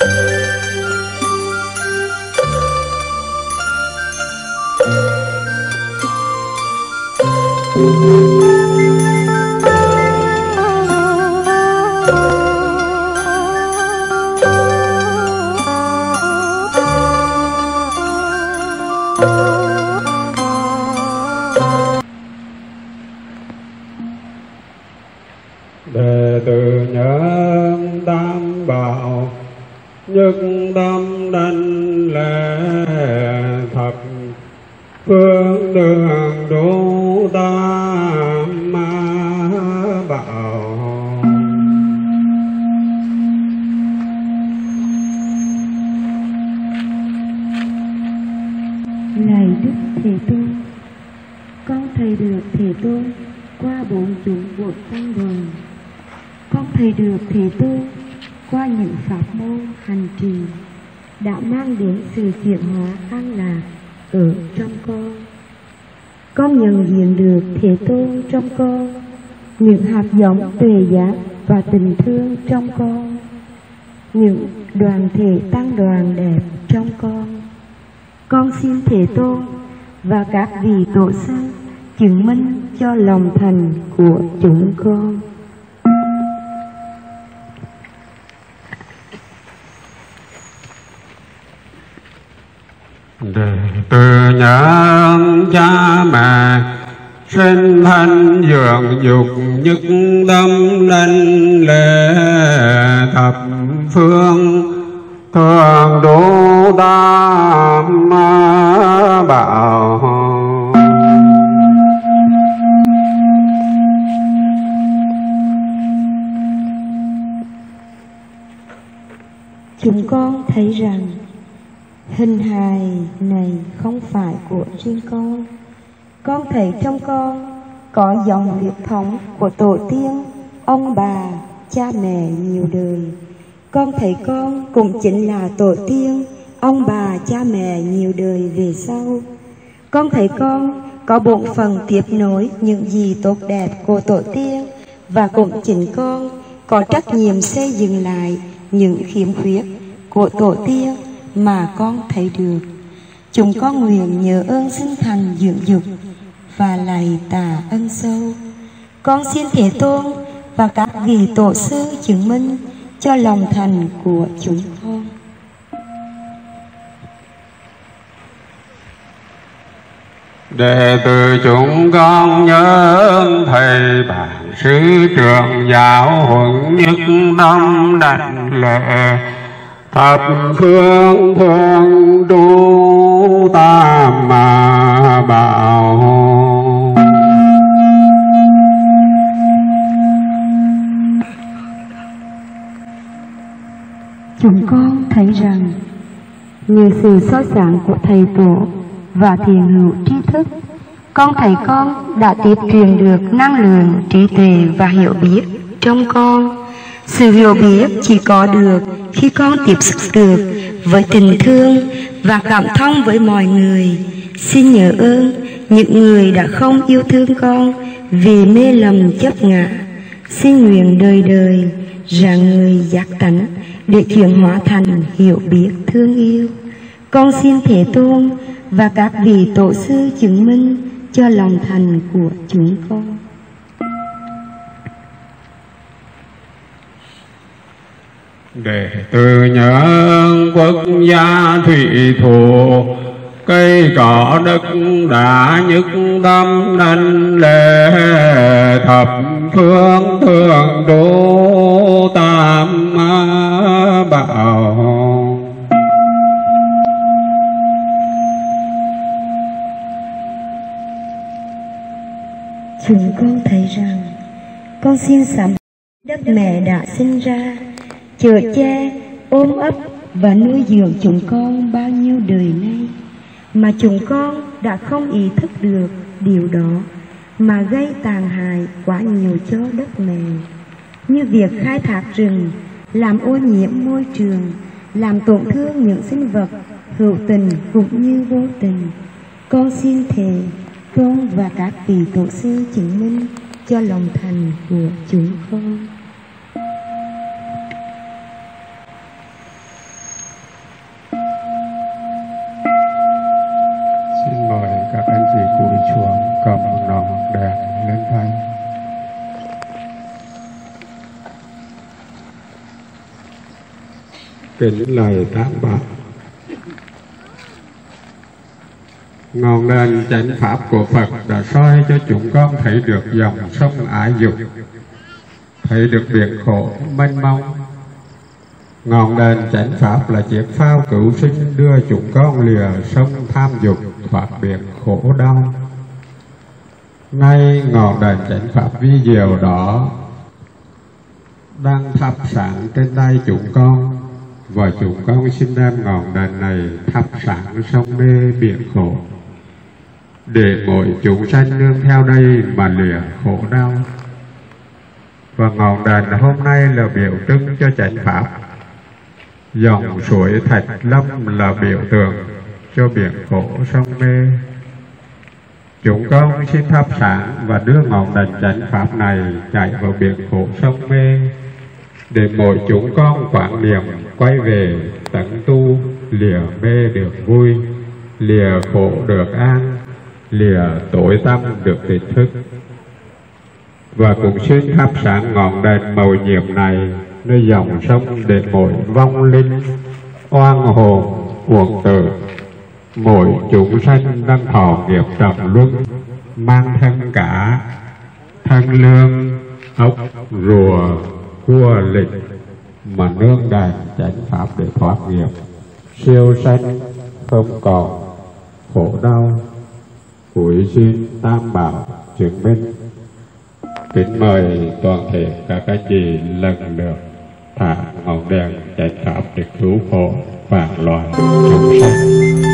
Đệ tử nhân tam bảo nhất tâm đảnh lễ thập phương đường đủ tam bảo. Lạy Đức Thế Tôn, con thầy được Thế Tôn qua bốn chúng buộc tăng đoàn. Con thầy được Thế Tôn qua những pháp môn hành trì đã mang đến sự chuyển hóa an lạc ở trong con. Con nhận diện được Thế Tôn trong con, những hạt giống tuệ giác và tình thương trong con, những đoàn thể tăng đoàn đẹp trong con. Con xin Thế Tôn và các vị tổ sư chứng minh cho lòng thành của chúng con. Đệ tử nhân cha mẹ sinh thân dưỡng dục nhất tâm đảnh lễ thập phương thường đủ tam bảo. Chúng con thấy rằng hình hài này không phải của riêng con. Con thấy trong con có dòng huyết thống của tổ tiên, ông bà, cha mẹ nhiều đời. Con thấy con cũng chính là tổ tiên, ông bà, cha mẹ nhiều đời về sau. Con thấy con có bổn phận tiếp nối những gì tốt đẹp của tổ tiên, và cũng chính con có trách nhiệm xây dựng lại những khiếm khuyết của tổ tiên mà con thấy được. Chúng con nguyện nhớ ơn sinh thành dưỡng dục và lạy tạ ân sâu. Con xin Thế Tôn và các vị tổ sư chứng minh cho lòng thành của chúng con. Đệ tử chúng con nhớ ơn thầy bản sư trưởng giáo huấn nhất tâm đảnh lễ thập phương thường đủ tam bảo. Chúng con thấy rằng nhờ sự soi sáng của thầy tổ và thiền hữu tri thức, con thấy con đã tiếp truyền được năng lượng trí tuệ và hiểu biết trong con. Sự hiểu biết chỉ có được khi con tiếp xúc được với tình thương và cảm thông với mọi người. Xin nhớ ơn những người đã không yêu thương con vì mê lầm chấp ngã. Xin nguyện đời đời rạng người giác tánh để chuyển hóa thành hiểu biết thương yêu. Con xin Thế Tôn và các vị tổ sư chứng minh cho lòng thành của chúng con. Đệ tử nhớ quốc gia thủy thủ cây cỏ đất đá nhất tâm đảnh lễ thập phương thường đủ tam bảo. Chúng con thấy rằng con xin sắm đất mẹ đã sinh ra, chở che, ôm ấp và nuôi dưỡng chúng con bao nhiêu đời nay, mà chúng con đã không ý thức được điều đó mà gây tàn hại quá nhiều cho đất mẹ, như việc khai thác rừng, làm ô nhiễm môi trường, làm tổn thương những sinh vật hữu tình cũng như vô tình. Con xin thề Tôn và các vị tổ sư chứng minh cho lòng thành của chúng con. đèn lên thay. Kính lời Tam Bảo. Ngọn đèn chánh pháp của Phật đã soi cho chúng con thấy được dòng sông ái dục, thấy được biển khổ mênh mông. Ngọn đèn chánh pháp là chiếc phao cứu sinh đưa chúng con lìa sông tham dục thoát biển khổ đau. Ngay ngọn đèn chánh pháp vi diệu đó đang thắp sáng trên tay chúng con, và chúng con xin đem ngọn đèn này thắp sáng sông mê biển khổ, để mỗi chúng sanh nương theo đây mà lìa khổ đau. Và ngọn đèn hôm nay là biểu trưng cho chánh pháp. Dòng suối Thạch Lâm là biểu tượng cho biển khổ sông mê. Chúng con xin thắp sáng và đưa ngọn đèn chánh pháp này chạy vào biển khổ sông mê, để mỗi chúng con quán niệm quay về tận tu, lìa mê được vui, lìa khổ được an, lìa tối tăm được tỉnh thức. Và cũng xin thắp sáng ngọn đèn màu nhiệm này nơi dòng sông, để mỗi vong linh oan hồn uổng tử, mỗi chúng sanh đang thọ nghiệp trầm luân, mang thân cả thân lương, ốc, rùa, cua lịch, mà nương đèn chánh pháp để thoát nghiệp, siêu sanh không còn khổ đau. Cuối xin Tam Bảo chứng minh. Kính mời toàn thể các anh chị lần lượt thả ngọn đèn chánh pháp để cứu khổ vạn loài chúng sanh.